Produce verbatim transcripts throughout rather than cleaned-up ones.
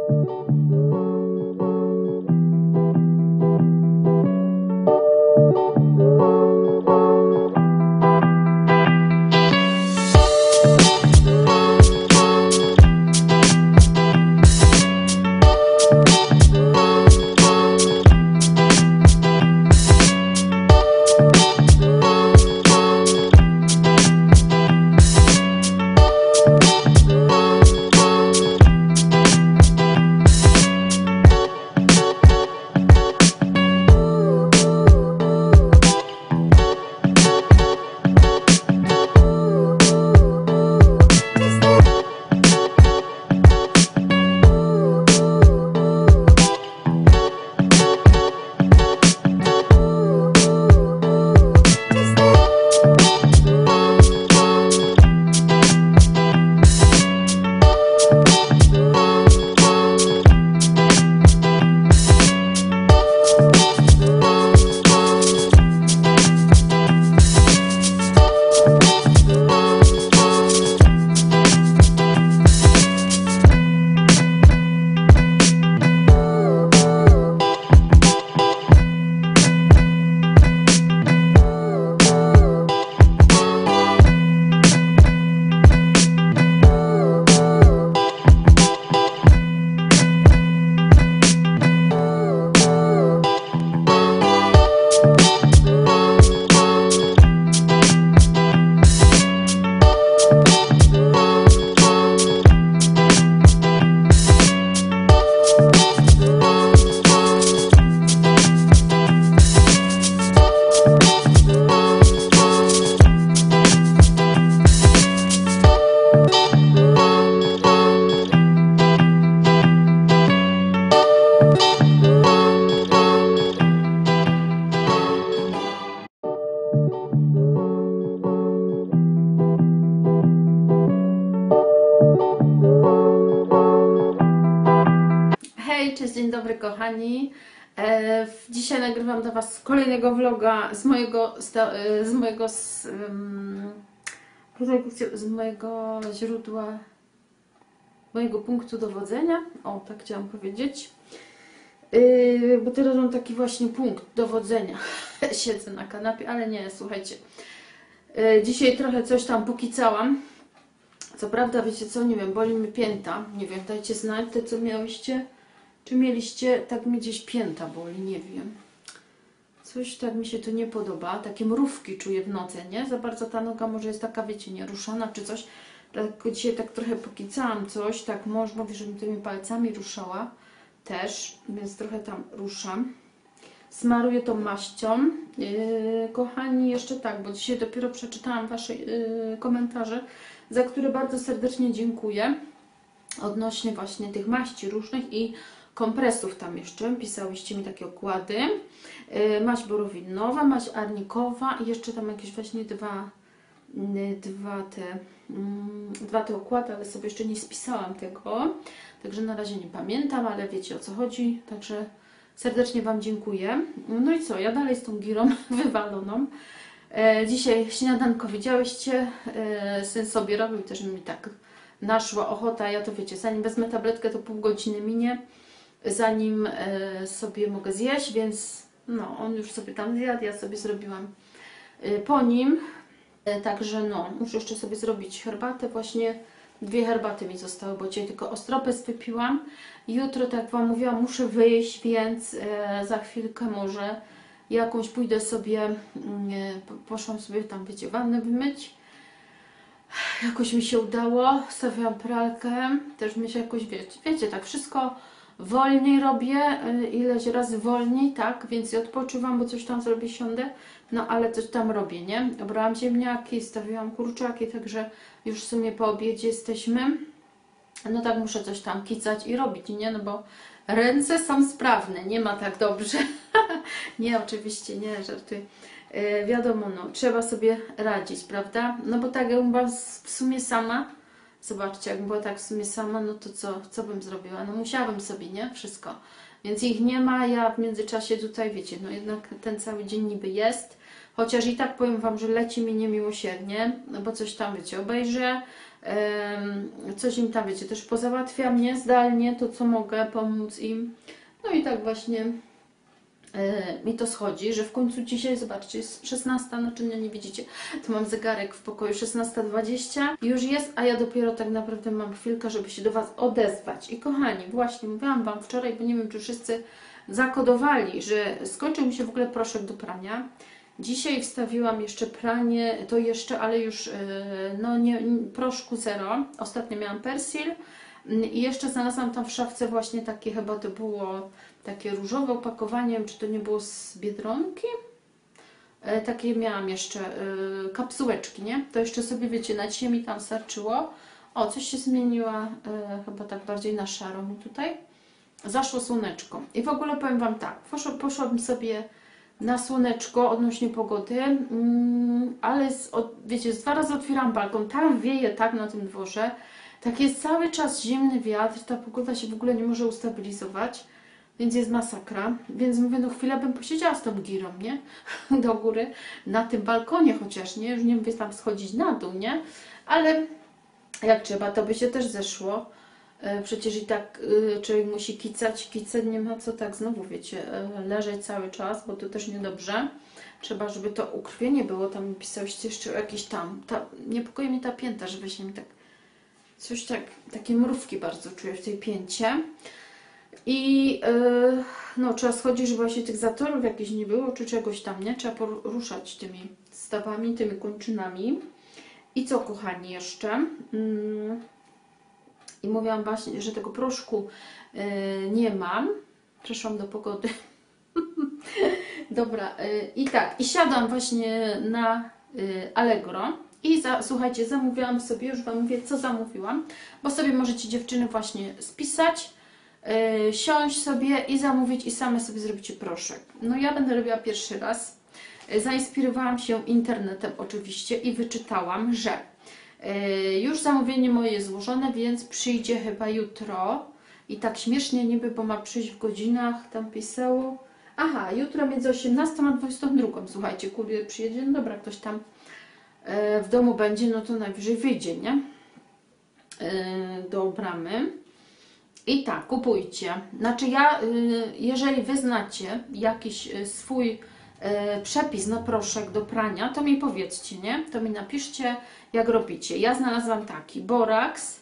Hej, cześć, dzień dobry kochani. E, dzisiaj nagrywam dla Was kolejnego vloga z mojego, z mojego, z, z mojego źródła, mojego punktu dowodzenia. O, tak chciałam powiedzieć. E, bo teraz mam taki właśnie punkt dowodzenia. Siedzę na kanapie, ale nie, słuchajcie. E, dzisiaj trochę coś tam pokicałam. Co prawda, wiecie co, nie wiem, boli mi pięta. Nie wiem, dajcie znać te, co miałyście. Czy mieliście, tak mi gdzieś pięta boli, nie wiem. Coś tak mi się to nie podoba. Takie mrówki czuję w nodze, nie? Za bardzo ta noga może jest taka, wiecie, nieruszana czy coś. Tak, dzisiaj tak trochę pokicałam coś, tak mąż mówi, żebym tymi palcami ruszała też, więc trochę tam ruszam. Smaruję tą maścią. Yy, kochani, jeszcze tak, bo dzisiaj dopiero przeczytałam Wasze yy, komentarze, za które bardzo serdecznie dziękuję. Odnośnie właśnie tych maści różnych i kompresów tam jeszcze. Pisałyście mi takie okłady. Yy, maść borowinowa, maść arnikowa i jeszcze tam jakieś właśnie dwa, yy, dwa, te, yy, dwa te okłady, ale sobie jeszcze nie spisałam tego. Także na razie nie pamiętam, ale wiecie o co chodzi. Także serdecznie Wam dziękuję. No i co? Ja dalej z tą girą wywaloną. Yy, dzisiaj śniadanko widziałyście. Yy, syn sobie robił, też mi tak naszła ochota. Ja to wiecie, zanim wezmę tabletkę, to pół godziny minie, zanim e, sobie mogę zjeść, więc no, on już sobie tam zjadł, ja sobie zrobiłam e, po nim. E, także no, muszę jeszcze sobie zrobić herbatę. Właśnie dwie herbaty mi zostały, bo dzisiaj tylko ostropes wypiłam. Jutro, tak jak Wam mówiłam, muszę wyjść, więc e, za chwilkę może jakąś pójdę sobie, e, poszłam sobie tam, wiecie, wannę wymyć. Jakoś mi się udało, stawiałam pralkę, też mi się jakoś, wiecie, wiecie, tak wszystko wolniej robię, ileś razy wolniej, tak, więc i odpoczywam, bo coś tam zrobię, siądę, no ale coś tam robię, nie? Obrałam ziemniaki, stawiłam kurczaki, także już w sumie po obiedzie jesteśmy, no tak muszę coś tam kicać i robić, nie? No bo ręce są sprawne, nie ma tak dobrze, nie, oczywiście nie, żartuję. Yy, wiadomo, no, trzeba sobie radzić, prawda? No bo tak jakbym była w sumie sama, zobaczcie, jakbym była tak w sumie sama, no to co, co bym zrobiła? No musiałabym sobie, nie? Wszystko. Więc ich nie ma, ja w międzyczasie tutaj, wiecie, no jednak ten cały dzień niby jest, chociaż i tak powiem Wam, że leci mi niemiłosiernie, no bo coś tam, wiecie, obejrzę, Coś im tam, wiecie, też pozałatwiam, nie? Zdalnie, to co mogę, pomóc im. No i tak właśnie mi to schodzi, że w końcu dzisiaj, zobaczcie, jest szesnasta, znaczy nie, nie widzicie, tu mam zegarek w pokoju, szesnasta dwadzieścia już jest, a ja dopiero tak naprawdę mam chwilkę, żeby się do Was odezwać. I kochani, właśnie mówiłam Wam wczoraj, bo nie wiem, czy wszyscy zakodowali, że skończył mi się w ogóle proszek do prania. Dzisiaj wstawiłam jeszcze pranie, to jeszcze, ale już no nie, proszku zero. Ostatnio miałam persil i jeszcze znalazłam tam w szafce właśnie takie, chyba to było takie różowe opakowanie, czy to nie było z Biedronki? E, takie miałam jeszcze e, kapsułeczki, nie? To jeszcze sobie, wiecie, na dzisiaj mi tam starczyło. O, coś się zmieniła, e, chyba tak bardziej na szaro mi tutaj. Zaszło słoneczko. I w ogóle powiem Wam tak, poszło, poszłabym sobie na słoneczko odnośnie pogody, mm, ale z, od, wiecie, z dwa razy otwieram balkon, tam wieje tak na tym dworze, tak jest cały czas zimny wiatr, ta pogoda się w ogóle nie może ustabilizować. Więc jest masakra. Więc mówię, no chwilę bym posiedziała z tą girą, nie? Do góry, na tym balkonie chociaż, nie? Już nie mówię tam schodzić na dół, nie? Ale jak trzeba, to by się też zeszło. Przecież i tak człowiek musi kicać, kicać, nie ma co tak znowu, wiecie, leżeć cały czas, bo to też niedobrze. Trzeba, żeby to ukrwienie było. Tam pisałyście jeszcze jakieś tam, ta, niepokoi mnie ta pięta, żeby się mi tak, coś tak, takie mrówki bardzo czuję w tej pięcie. I yy, no, trzeba schodzić, żeby właśnie tych zatorów jakichś nie było, czy czegoś tam, nie? Trzeba poruszać tymi stawami, tymi kończynami. I co, kochani, jeszcze? Yy, I mówiłam właśnie, że tego proszku yy, nie mam. Przeszłam do pogody. Dobra, yy, i tak, i siadam właśnie na yy, Allegro. I za, słuchajcie, zamówiłam sobie, już Wam mówię, co zamówiłam, bo sobie możecie, dziewczyny, właśnie spisać, Yy, siąść sobie i zamówić i same sobie zrobicie proszek. No ja będę robiła pierwszy raz. Yy, zainspirowałam się internetem oczywiście i wyczytałam, że yy, już zamówienie moje jest złożone, więc przyjdzie chyba jutro. I tak śmiesznie niby, bo ma przyjść w godzinach, tam pisało. Aha, jutro między osiemnastą a dwudziestą drugą. Słuchajcie, kurier przyjedzie, no dobra, ktoś tam yy, w domu będzie, no to najwyżej wyjdzie, nie? Yy, do bramy. I tak, kupujcie. Znaczy ja, jeżeli Wy znacie jakiś swój przepis na proszek do prania, to mi powiedzcie, nie? To mi napiszcie, jak robicie. Ja znalazłam taki, boraks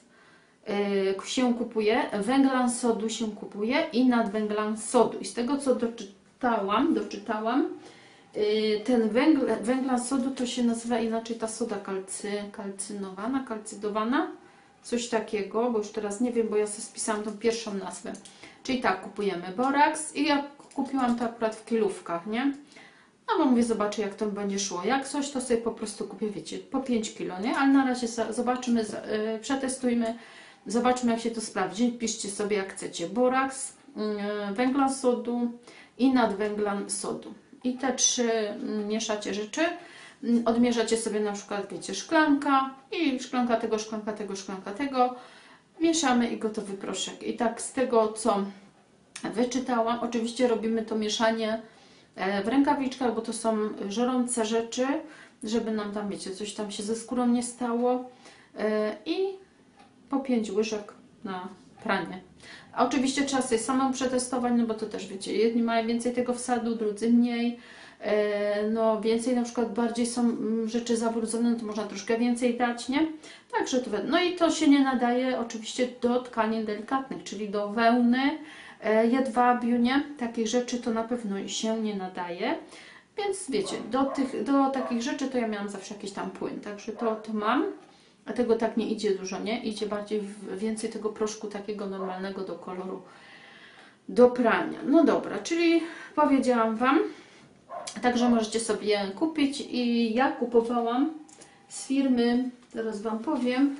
się kupuje, węglan sodu się kupuje i nadwęglan sodu. I z tego, co doczytałam, doczytałam, ten węgl, węglan sodu to się nazywa inaczej ta soda kalcy, kalcynowana, kalcydowana. Coś takiego, bo już teraz nie wiem, bo ja sobie spisałam tą pierwszą nazwę. Czyli tak, kupujemy boraks i ja kupiłam to akurat w kilówkach, nie? No bo mówię, zobaczę, jak to będzie szło. Jak coś, to sobie po prostu kupię, wiecie, po pięć kilo, nie? Ale na razie zobaczymy, yy, przetestujmy, zobaczmy, jak się to sprawdzi. Piszcie sobie, jak chcecie. Boraks, yy, węglan sodu i nadwęglan sodu. I te trzy yy, mieszacie rzeczy. Odmierzacie sobie na przykład, wiecie, szklanka i szklanka tego, szklanka tego, szklanka tego. Mieszamy i gotowy proszek. I tak z tego, co wyczytałam, oczywiście robimy to mieszanie w rękawiczkach, bo to są żerące rzeczy, żeby nam tam, wiecie, coś tam się ze skórą nie stało. I po pięć łyżek na pranie. A oczywiście trzeba sobie samą przetestować, no bo to też, wiecie, jedni mają więcej tego wsadu, drudzy mniej. No więcej, na przykład bardziej są rzeczy zabrudzone, no to można troszkę więcej dać, nie? Także to, no i to się nie nadaje oczywiście do tkanin delikatnych, czyli do wełny, jedwabiu, nie? Takich rzeczy to na pewno się nie nadaje. Więc wiecie, do, tych, do takich rzeczy to ja miałam zawsze jakiś tam płyn, także to, to mam. A tego tak nie idzie dużo, nie? Idzie bardziej w, więcej tego proszku takiego normalnego do koloru, do prania. No dobra, czyli powiedziałam Wam. Także możecie sobie kupić i ja kupowałam z firmy, zaraz Wam powiem,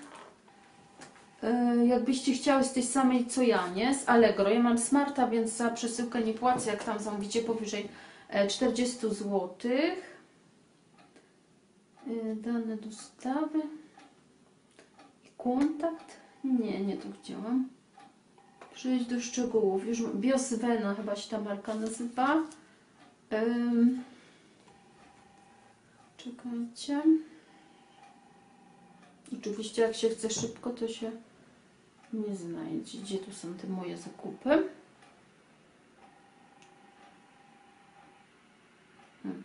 jakbyście chciały z tej samej co ja, nie? Z Allegro. Ja mam Smarta, więc za przesyłkę nie płacę, jak tam zamówicie powyżej czterdzieści złotych. Dane dostawy i kontakt. Nie, nie to chciałam. Przejść do szczegółów. Już Biosvena chyba się ta marka nazywa. Um, czekajcie. Oczywiście jak się chce szybko, to się nie znajdzie. Gdzie tu są te moje zakupy? Hmm.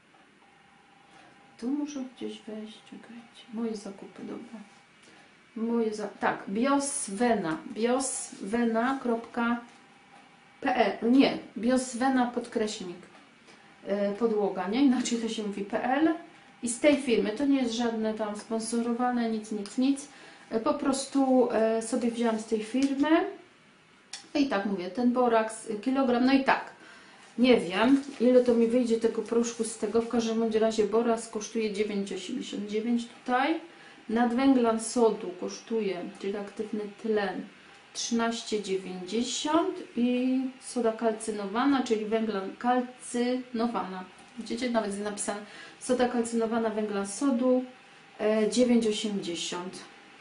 Tu muszę gdzieś wejść, czekajcie. Moje zakupy, dobra. Moje za... Tak, bioswena. bioswena kropka p l. Nie, bioswena podkreśnik. Yy, podłoga, nie? Inaczej to się mówi P L. I z tej firmy, to nie jest żadne tam sponsorowane, nic, nic, nic. Yy, po prostu yy, sobie wzięłam z tej firmy. No i tak mówię, ten boraks, kilogram, no i tak. Nie wiem, ile to mi wyjdzie tego proszku z tego. W każdym bądź razie boraks kosztuje dziewięć osiemdziesiąt dziewięć tutaj. Nadwęglan sodu kosztuje, czyli aktywny tlen, trzynaście dziewięćdziesiąt i soda kalcynowana, czyli węglan kalcynowana. Widzicie, nawet jest napisane soda kalcynowana, węglan sodu dziewięć osiemdziesiąt.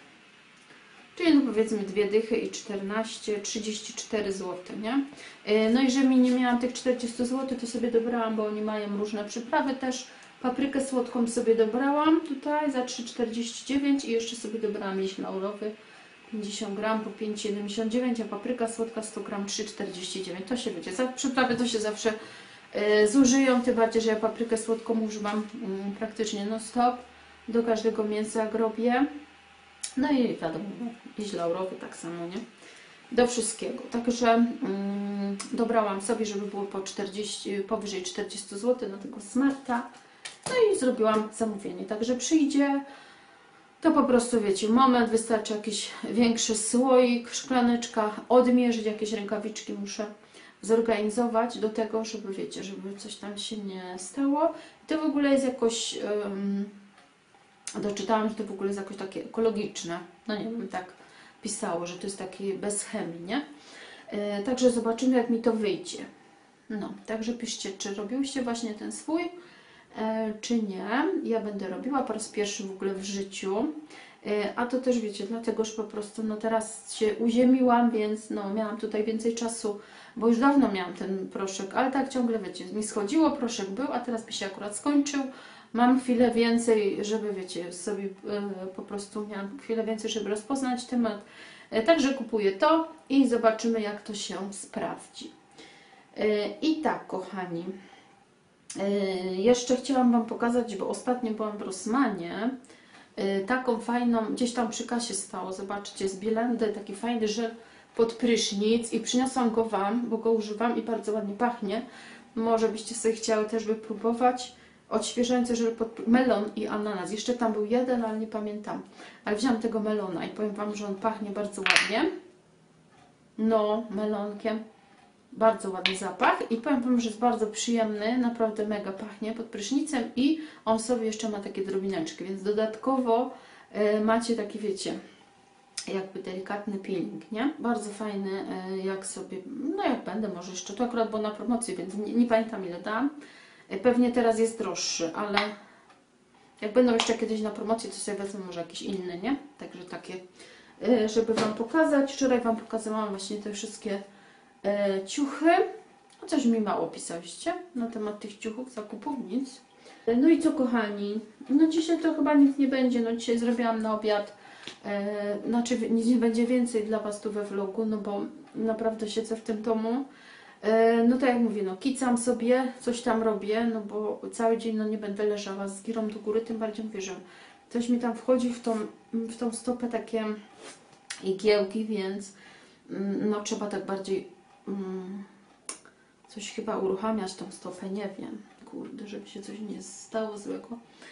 Czyli no powiedzmy dwie dychy i czternaście, trzydzieści cztery złote, nie? No i żeby nie miałam tych czterdzieści złotych, to sobie dobrałam, bo oni mają różne przyprawy też. Paprykę słodką sobie dobrałam tutaj za trzy czterdzieści dziewięć i jeszcze sobie dobrałam liść laurowy pięćdziesiąt gram po pięć siedemdziesiąt dziewięć, a papryka słodka sto gram trzy czterdzieści dziewięć. To się wiecie, za przyprawy to się zawsze y, zużyją, tym bardziej, że ja paprykę słodką używam y, praktycznie non stop do każdego mięsa jak robię. No i wiadomo, liść laurowy tak samo, nie? Do wszystkiego. Także mm, dobrałam sobie, żeby było po czterdzieści, powyżej czterdzieści złotych na tego smarta. No i zrobiłam zamówienie. Także przyjdzie, to po prostu wiecie, moment, wystarczy jakiś większy słoik, szklaneczka, odmierzyć, jakieś rękawiczki muszę zorganizować do tego, żeby wiecie, żeby coś tam się nie stało. I to w ogóle jest jakoś... Um, doczytałam, że to w ogóle jest jakoś takie ekologiczne. No nie wiem, tak pisało, że to jest takie bez chemii, nie? Yy, także zobaczymy, jak mi to wyjdzie. No, także piszcie, czy robiłyście właśnie ten swój, yy, czy nie. Ja będę robiła po raz pierwszy w ogóle w życiu. Yy, a to też wiecie, dlatego, że po prostu no teraz się uziemiłam, więc no miałam tutaj więcej czasu, bo już dawno miałam ten proszek, ale tak ciągle wiecie, mi schodziło, proszek był, a teraz mi się akurat skończył. Mam chwilę więcej, żeby, wiecie, sobie yy, po prostu miałam chwilę więcej, żeby rozpoznać temat. Yy, także kupuję to i zobaczymy, jak to się sprawdzi. Yy, I tak, kochani, yy, jeszcze chciałam Wam pokazać, bo ostatnio byłam w Rossmanie, yy, taką fajną, gdzieś tam przy kasie stało, zobaczcie, z Bielandy, taki fajny żel pod prysznic i przyniosłam go Wam, bo go używam i bardzo ładnie pachnie. Może byście sobie chciały też wypróbować. Odświeżający żel pod melon i ananas. Jeszcze tam był jeden, ale nie pamiętam. Ale wziąłam tego melona i powiem Wam, że on pachnie bardzo ładnie. No, melonkiem. Bardzo ładny zapach. I powiem Wam, że jest bardzo przyjemny. Naprawdę mega pachnie pod prysznicem. I on sobie jeszcze ma takie drobineczki. Więc dodatkowo y, macie taki, wiecie, jakby delikatny peeling, nie? Bardzo fajny, y, jak sobie... No jak będę, może jeszcze. To akurat było na promocji, więc nie, nie pamiętam, ile dam. Pewnie teraz jest droższy, ale jak będą jeszcze kiedyś na promocji, to sobie wezmę może jakiś inny, nie? Także takie, żeby Wam pokazać. Wczoraj Wam pokazałam właśnie te wszystkie e, ciuchy. O, coś mi mało pisaliście na temat tych ciuchów, zakupów, nic. No i co, kochani? No dzisiaj to chyba nic nie będzie. No dzisiaj zrobiłam na obiad. E, znaczy nic nie będzie więcej dla Was tu we vlogu, no bo naprawdę siedzę w tym domu. No tak jak mówię, no kicam sobie, coś tam robię, no bo cały dzień no nie będę leżała z girą do góry, tym bardziej mówię, że coś mi tam wchodzi w tą, w tą stopę takie igiełki, więc no trzeba tak bardziej um, coś chyba uruchamiać tą stopę, nie wiem, kurde, żeby się coś nie stało złego.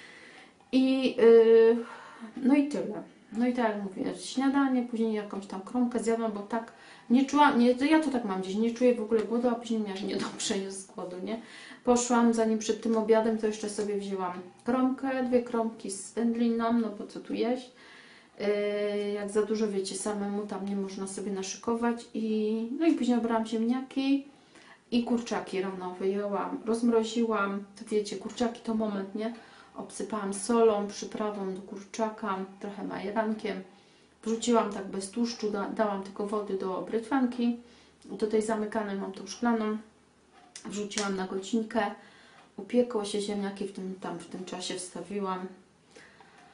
I yy, no i tyle. No i tak jak mówię, śniadanie, później jakąś tam kromkę zjadłam, bo tak nie czułam, nie, ja to tak mam gdzieś, nie czuję w ogóle głodu, a później miałam, że niedobrze jest z głodu, nie? Poszłam, zanim przed tym obiadem, to jeszcze sobie wzięłam kromkę, dwie kromki z wędliną, no bo co tu jeść? Yy, jak za dużo, wiecie, samemu tam nie można sobie naszykować i no i później obrałam ziemniaki i kurczaki rano wyjęłam, rozmroziłam, to wiecie, kurczaki to moment, nie? Obsypałam solą, przyprawą do kurczaka, trochę majerankiem. Wrzuciłam tak bez tłuszczu, da, dałam tylko wody do brytwanki. Do tej zamykanej mam tą szklaną. Wrzuciłam na godzinkę. Upiekło się ziemniaki, w tym, tam w tym czasie wstawiłam.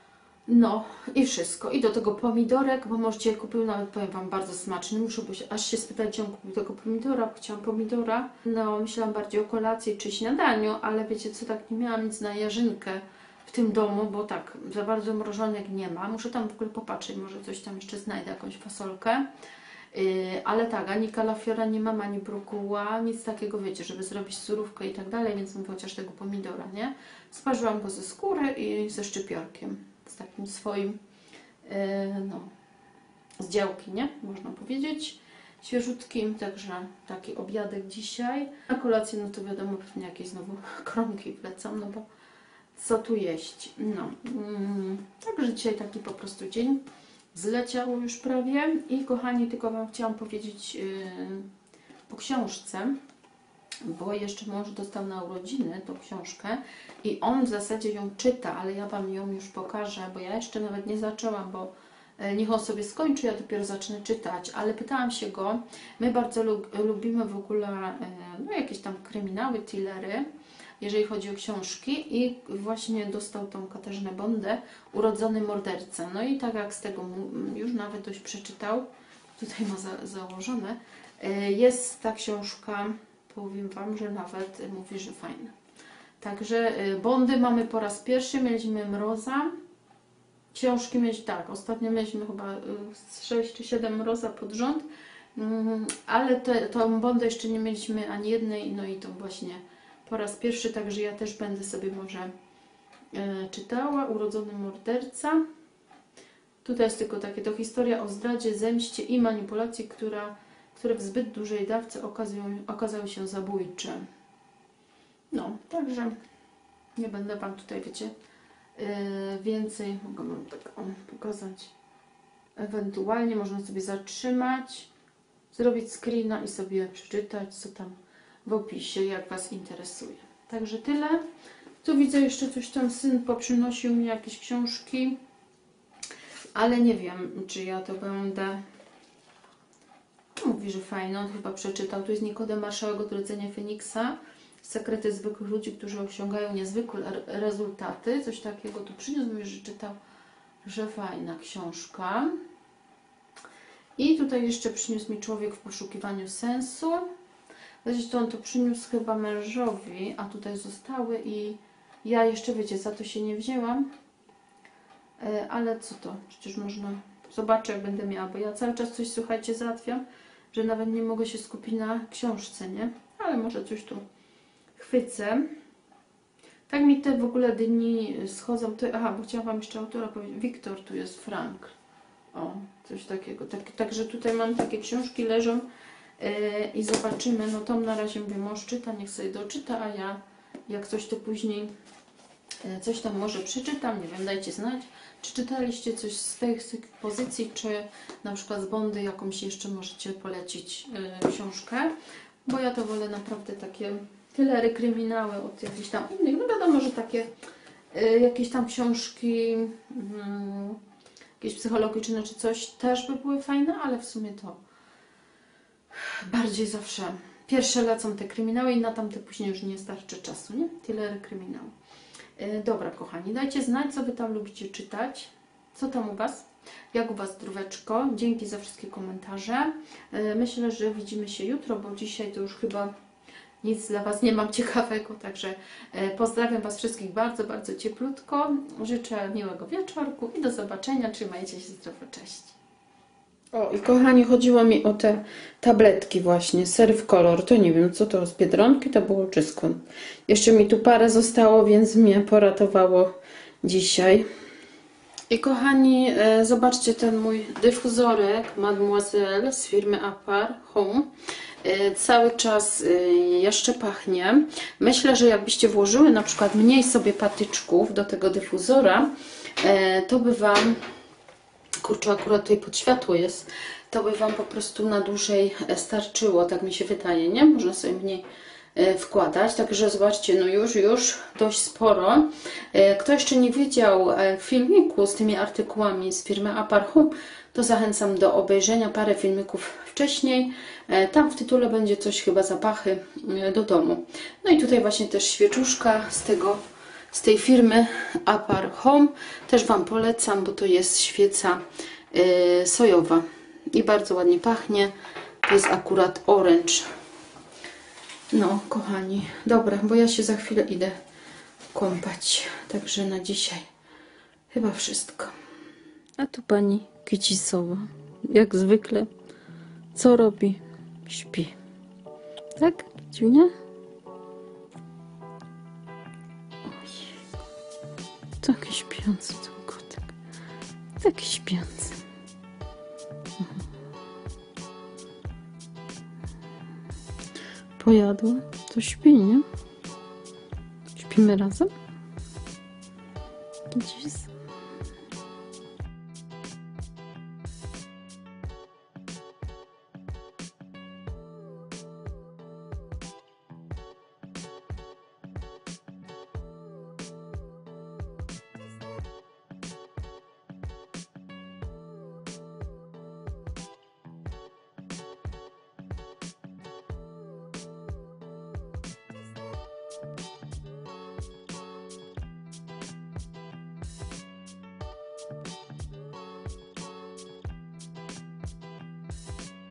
No i wszystko. I do tego pomidorek, bo możecie kupił nawet, powiem Wam, bardzo smaczny. Muszę być, aż się spytać, gdzie on kupił tego pomidora, bo chciałam pomidora. No, myślałam bardziej o kolacji czy śniadaniu, ale wiecie co, tak nie miałam nic na jarzynkę w tym domu, bo tak, za bardzo mrożonek nie ma. Muszę tam w ogóle popatrzeć, może coś tam jeszcze znajdę, jakąś fasolkę. Yy, ale tak, ani kalafiora nie mam, ani brokuła, nic takiego, wiecie, żeby zrobić surówkę i tak dalej, więc mówię chociaż tego pomidora, nie? Sparzyłam go ze skóry i ze szczypiorkiem, z takim swoim, yy, no, z działki, nie? Można powiedzieć, świeżutkim, także taki obiadek dzisiaj. Na kolację, no to wiadomo, pewnie jakieś znowu kromki wlecą, no bo co tu jeść? No, mm, także dzisiaj taki po prostu dzień. Zleciało już prawie i kochani, tylko Wam chciałam powiedzieć yy, po książce, bo jeszcze mąż dostał na urodziny tą książkę i on w zasadzie ją czyta, ale ja Wam ją już pokażę, bo ja jeszcze nawet nie zaczęłam, bo yy, niech on sobie skończy, ja dopiero zacznę czytać, ale pytałam się go, my bardzo lub, lubimy w ogóle yy, no, jakieś tam kryminały, thrillery, jeżeli chodzi o książki i właśnie dostał tą Katarzynę Bondę, Urodzony morderca. No i tak jak z tego już nawet dość przeczytał, tutaj ma za, założone, jest ta książka, powiem Wam, że nawet mówi, że fajna. Także Bondy mamy po raz pierwszy, mieliśmy Mroza, książki mieliśmy, tak, ostatnio mieliśmy chyba sześć czy siedem Mroza pod rząd, ale te, tą Bondę jeszcze nie mieliśmy ani jednej, no i tą właśnie po raz pierwszy, także ja też będę sobie może e, czytała. Urodzony morderca. Tutaj jest tylko takie, to historia o zdradzie, zemście i manipulacji, która, które w zbyt dużej dawce okazują, okazały się zabójcze. No, także nie będę Wam tutaj, wiecie, e, więcej mogę Wam tak o, pokazać. Ewentualnie można sobie zatrzymać, zrobić screena i sobie przeczytać, co tam w opisie, jak Was interesuje. Także tyle. Tu widzę jeszcze coś tam, syn poprzynosił mi jakieś książki, ale nie wiem, czy ja to będę. Mówi, że fajno, on chyba przeczytał. Tu jest Nikodem Marszałek, Odrodzenie Feniksa, Sekrety zwykłych ludzi, którzy osiągają niezwykłe rezultaty. Coś takiego tu przyniósł, mówi, że czytał, że fajna książka. I tutaj jeszcze przyniósł mi Człowiek w poszukiwaniu sensu. Zresztą on to przyniósł chyba mężowi, a tutaj zostały i ja jeszcze, wiecie, za to się nie wzięłam. E, ale co to? Przecież można... Zobaczę, jak będę miała, bo ja cały czas coś, słuchajcie, załatwiam, że nawet nie mogę się skupić na książce, nie? Ale może coś tu chwycę. Tak mi te w ogóle dni schodzą. To, aha, bo chciałam Wam jeszcze autora powiedzieć. Wiktor, tu jest Frank. O, coś takiego. Tak, także tutaj mam takie książki, leżą. I zobaczymy, no tą na razie mówię, mąż czyta, niech sobie doczyta, a ja jak coś to później coś tam może przeczytam, nie wiem, dajcie znać, czy czytaliście coś z tych, z tych pozycji, czy na przykład z Bondy jakąś jeszcze możecie polecić yy, książkę, bo ja to wolę naprawdę takie thrillery, kryminały od jakichś tam innych, no wiadomo, że takie yy, jakieś tam książki, yy, jakieś psychologiczne czy coś też by były fajne, ale w sumie to bardziej zawsze pierwsze lecą te kryminały i na tamte później już nie starczy czasu, nie? Tyle kryminału. Yy, dobra, kochani, dajcie znać, co Wy tam lubicie czytać. Co tam u Was? Jak u Was zdróweczko? Dzięki za wszystkie komentarze. Yy, myślę, że widzimy się jutro, bo dzisiaj to już chyba nic dla Was nie mam ciekawego, także yy, pozdrawiam Was wszystkich bardzo, bardzo cieplutko. Życzę miłego wieczorku i do zobaczenia. Trzymajcie się zdrowo. Cześć. O, i kochani, chodziło mi o te tabletki właśnie, Surf Color, to nie wiem, co to, z Biedronki to było, czy skąd. Jeszcze mi tu parę zostało, więc mnie poratowało dzisiaj. I kochani, e, zobaczcie ten mój dyfuzorek Mademoiselle z firmy Apar Home. E, cały czas e, jeszcze pachnie. Myślę, że jakbyście włożyły na przykład mniej sobie patyczków do tego dyfuzora, e, to by Wam... Kurczę, akurat tutaj pod światło jest, to by Wam po prostu na dłużej starczyło, tak mi się wydaje, nie? Można sobie mniej wkładać, także zobaczcie, no już, już dość sporo. Kto jeszcze nie widział filmiku z tymi artykułami z firmy Apar Home, to zachęcam do obejrzenia parę filmików wcześniej. Tam w tytule będzie coś, chyba zapachy do domu. No i tutaj właśnie też świeczuszka z tego z tej firmy Apar Home. Też Wam polecam, bo to jest świeca yy, sojowa i bardzo ładnie pachnie. To jest akurat orange. No, kochani, dobra, bo ja się za chwilę idę kąpać. Także na dzisiaj chyba wszystko. A tu pani Kicisowa, jak zwykle, co robi? Śpi. Tak, Ciunia? Taki śpiący ten kotek. Taki śpiący. Pojadła? To śpi, nie? Śpimy razem? Widzisz?